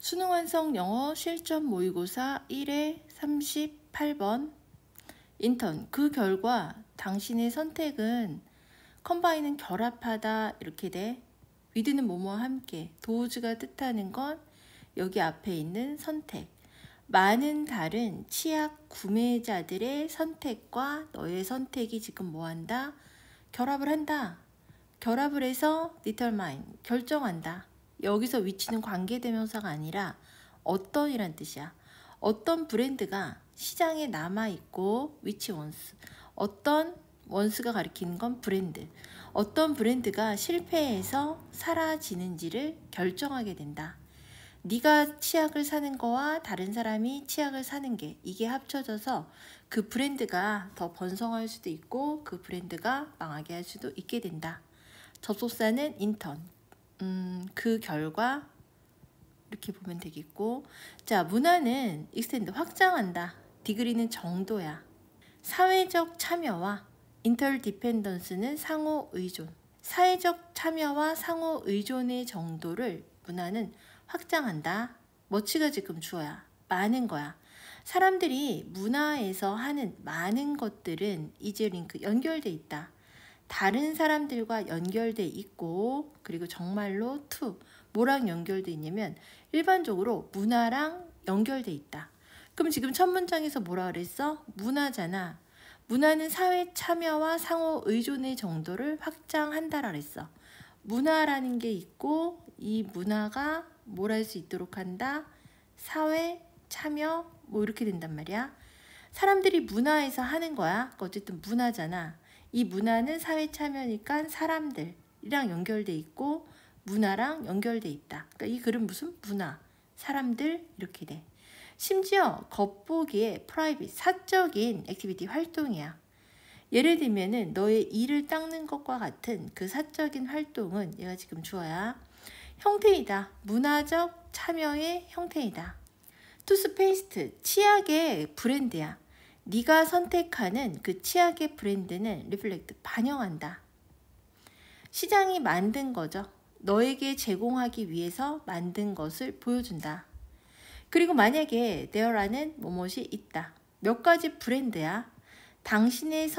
수능 완성 영어 실전 모의고사 1회 38번 인턴. 그 결과 당신의 선택은 컴바인은 결합하다 이렇게 돼. with는 뭐뭐와 함께. 도우즈가 뜻하는 건 여기 앞에 있는 선택. 많은 다른 치약 구매자들의 선택과 너의 선택이 지금 뭐한다? 결합을 한다. 결합을 해서 determine, 결정한다. 여기서 위치는 관계대명사가 아니라 어떤이란 뜻이야. 어떤 브랜드가 시장에 남아있고 which ones, 어떤 원스가 가리키는 건 브랜드. 어떤 브랜드가 실패해서 사라지는지를 결정하게 된다. 네가 치약을 사는 거와 다른 사람이 치약을 사는 게 이게 합쳐져서 그 브랜드가 더 번성할 수도 있고 그 브랜드가 망하게 할 수도 있게 된다. 접속사는 인턴. 그 결과 이렇게 보면 되겠고, 자, 문화는 extend, 확장한다. 디그리는 정도야. 사회적 참여와 interdependence는 상호 의존. 사회적 참여와 상호 의존의 정도를 문화는 확장한다. much가 지금 주어야. 많은 거야. 사람들이 문화에서 하는 많은 것들은 이제 링크 연결돼 있다. 다른 사람들과 연결돼 있고, 그리고 정말로 to, 뭐랑 연결돼 있냐면 일반적으로 문화랑 연결돼 있다. 그럼 지금 첫 문장에서 뭐라 그랬어? 문화잖아. 문화는 사회 참여와 상호 의존의 정도를 확장한다라 그랬어. 문화라는 게 있고 이 문화가 뭘 할 수 있도록 한다? 사회 참여 뭐 이렇게 된단 말이야. 사람들이 문화에서 하는 거야. 어쨌든 문화잖아. 이 문화는 사회 참여니까 사람들이랑 연결돼 있고 문화랑 연결돼 있다. 그러니까 이 글은 무슨 문화, 사람들 이렇게 돼. 심지어 겉보기에 프라이빗, 사적인 액티비티 활동이야. 예를 들면은 너의 이를 닦는 것과 같은 그 사적인 활동은 얘가 지금 주어야. 형태이다. 문화적 참여의 형태이다. 투스페이스트, 치약의 브랜드야. 네가 선택하는 그 치약의 브랜드는 reflect, 반영한다. 시장이 만든 거죠. 너에게 제공하기 위해서 만든 것을 보여준다. 그리고 만약에 there라는 뭐뭇이 있다. 몇 가지 브랜드야. 당신의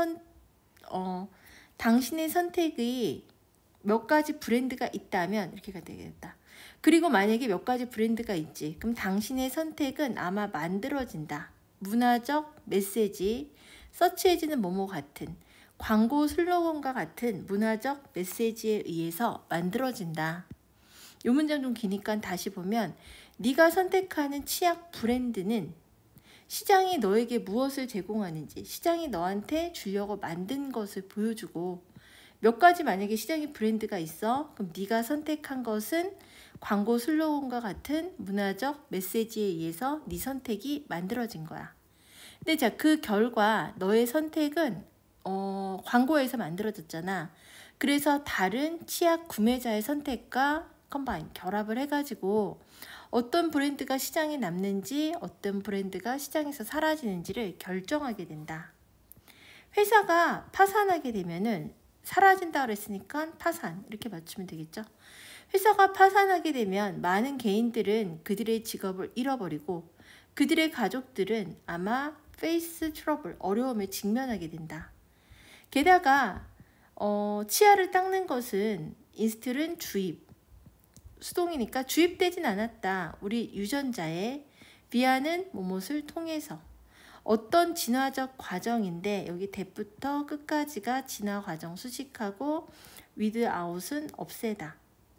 선택이 몇 가지 브랜드가 있다면 이렇게가 되겠다. 그리고 만약에 몇 가지 브랜드가 있지. 그럼 당신의 선택은 아마 만들어진다. 문화적 메시지, 서치해지는 뭐뭐 같은 광고 슬로건과 같은 문화적 메시지에 의해서 만들어진다. 이 문장 좀 기니까 다시 보면 네가 선택하는 치약 브랜드는 시장이 너에게 무엇을 제공하는지, 시장이 너한테 주려고 만든 것을 보여주고, 몇 가지 만약에 시장에 브랜드가 있어. 그럼 네가 선택한 것은 광고 슬로건과 같은 문화적 메시지에 의해서 네 선택이 만들어진 거야. 근데 자, 그 결과 너의 선택은 광고에서 만들어졌잖아. 그래서 다른 치약 구매자의 선택과 컴바인, 결합을 해가지고 어떤 브랜드가 시장에 남는지 어떤 브랜드가 시장에서 사라지는지를 결정하게 된다. 회사가 파산하게 되면은 사라진다 그랬으니까 파산 이렇게 맞추면 되겠죠. 회사가 파산하게 되면 많은 개인들은 그들의 직업을 잃어버리고 그들의 가족들은 아마 페이스 트러블, 어려움에 직면하게 된다. 게다가 치아를 닦는 것은 인스틸은 주입, 수동이니까 주입되진 않았다. 우리 유전자에 비하는 뭐뭇을 통해서 어떤 진화적 과정인데 여기 대부터 끝까지가 진화 과정 수식하고 without은 없애다.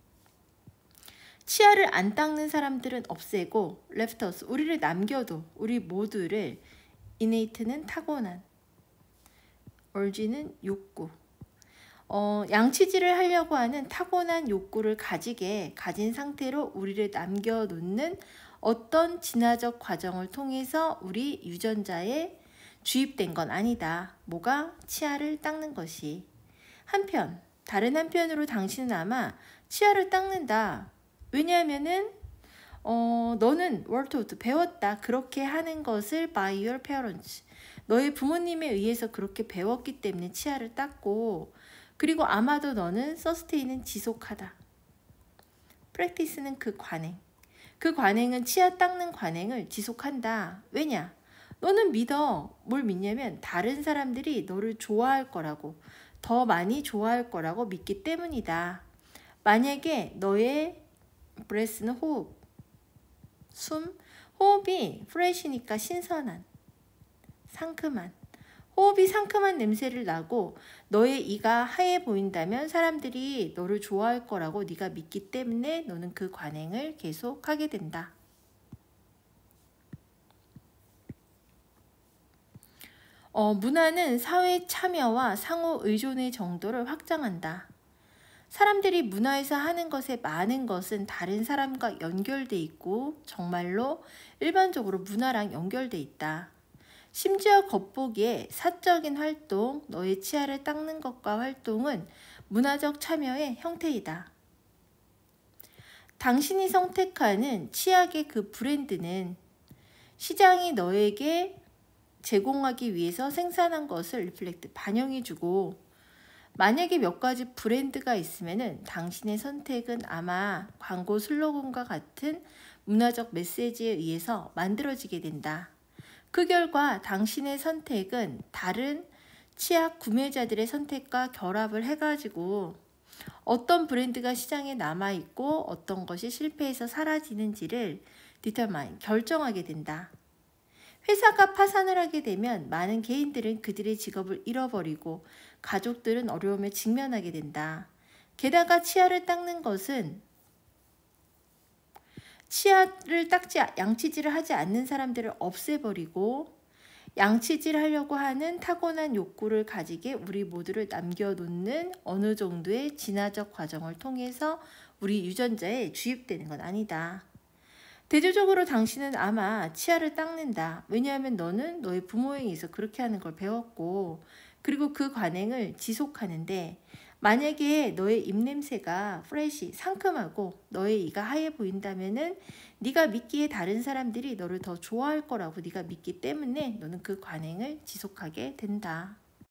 치아를 안 닦는 사람들은 없애고 left us, 우리를 남겨도 우리 모두를 innate는 타고난, urge는 욕구, 양치질을 하려고 하는 타고난 욕구를 가진 상태로 우리를 남겨놓는 어떤 진화적 과정을 통해서 우리 유전자에 주입된 건 아니다. 뭐가? 치아를 닦는 것이. 다른 한편으로 당신은 아마 치아를 닦는다. 왜냐하면은 너는 were taught, 배웠다. 그렇게 하는 것을 by your parents, 너의 부모님에 의해서 그렇게 배웠기 때문에 치아를 닦고, 그리고 아마도 너는 sustain은 지속하다. practice는 그 관행. 그 관행은 치아 닦는 관행을 지속한다. 왜냐? 너는 믿어. 뭘 믿냐면 다른 사람들이 너를 좋아할 거라고, 더 많이 좋아할 거라고 믿기 때문이다. 만약에 너의 breath는 호흡, 호흡이 fresh니까 신선한, 상큼한, 호흡이 상큼한 냄새를 나고 너의 이가 하얘 보인다면 사람들이 너를 좋아할 거라고 네가 믿기 때문에 너는 그 관행을 계속하게 된다. 문화는 사회 참여와 상호 의존의 정도를 확장한다. 사람들이 문화에서 하는 것의 많은 것은 다른 사람과 연결돼 있고 정말로 일반적으로 문화랑 연결돼 있다. 심지어 겉보기에 사적인 활동, 너의 치아를 닦는 것과 활동은 문화적 참여의 형태이다. 당신이 선택하는 치약의 그 브랜드는 시장이 너에게 제공하기 위해서 생산한 것을 리플렉트 반영해주고, 만약에 몇 가지 브랜드가 있으면은 당신의 선택은 아마 광고 슬로건과 같은 문화적 메시지에 의해서 만들어지게 된다. 그 결과 당신의 선택은 다른 치약 구매자들의 선택과 결합을 해가지고 어떤 브랜드가 시장에 남아있고 어떤 것이 실패해서 사라지는지를 결정하게 된다. 회사가 파산을 하게 되면 많은 개인들은 그들의 직업을 잃어버리고 가족들은 어려움에 직면하게 된다. 게다가 치아를 닦는 것은 치아를 닦지, 양치질을 하지 않는 사람들을 없애버리고 양치질 하려고 하는 타고난 욕구를 가지게 우리 모두를 남겨놓는 어느 정도의 진화적 과정을 통해서 우리 유전자에 주입되는 건 아니다. 대조적으로 당신은 아마 치아를 닦는다. 왜냐하면 너는 너의 부모에 의해서 그렇게 하는 걸 배웠고, 그리고 그 관행을 지속하는데, 만약에 너의 입냄새가 프레시, 상큼하고 너의 이가 하얘 보인다면은 네가 믿기에 다른 사람들이 너를 더 좋아할 거라고 네가 믿기 때문에 너는 그 관행을 지속하게 된다.